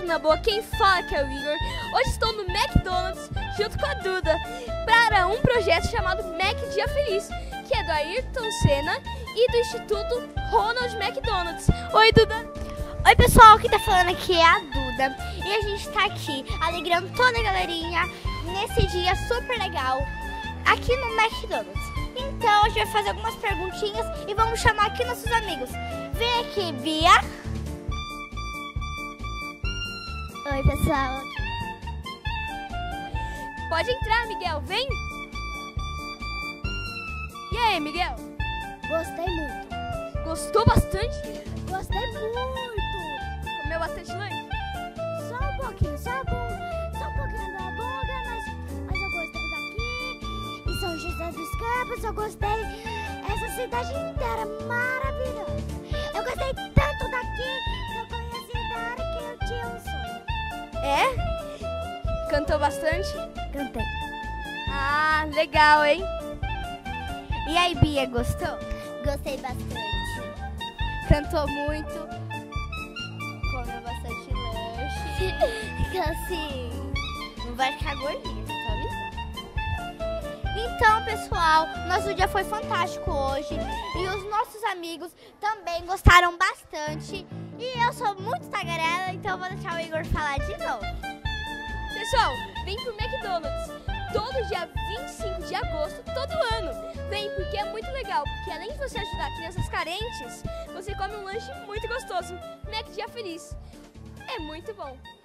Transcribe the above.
tudo na boa, quem fala que é o Igor. Hoje estou no McDonald's junto com a Duda para um projeto chamado Mac Dia Feliz, que é do Ayrton Senna e do Instituto Ronald McDonald's. Oi, Duda! Oi, pessoal, quem tá falando aqui é a Duda e a gente tá aqui alegrando toda a galerinha nesse dia super legal aqui no McDonald's. Então a gente vai fazer algumas perguntinhas e vamos chamar aqui nossos amigos. Vem aqui, Bia. Oi, pessoal. Pode entrar, Miguel, vem! E aí, Miguel? Gostei muito. Gostou bastante? Gostei muito. Comeu bastante lanche? Só um pouquinho, só um pouquinho da boca, mas eu gostei daqui. Em São José dos Campos, eu gostei. Essa cidade inteira maravilhosa. Eu gostei tanto daqui que eu conheci da hora que eu tinha um sonho. É? Cantou bastante? Cantei. Ah, legal, hein? E aí, Bia, gostou? Gostei bastante. Cantou muito. Comeu bastante lanche. Assim, não vai ficar gordinha, tá avisando. Então, pessoal, nosso dia foi fantástico hoje. E os nossos amigos também gostaram bastante. E eu sou muito tagarela, então eu vou deixar o Igor falar de novo. Pessoal, vem pro McDonald's todo dia 25 de agosto, todo ano. Vem, porque é muito legal, porque além de você ajudar crianças carentes, você come um lanche muito gostoso. Mac Dia Feliz. É muito bom.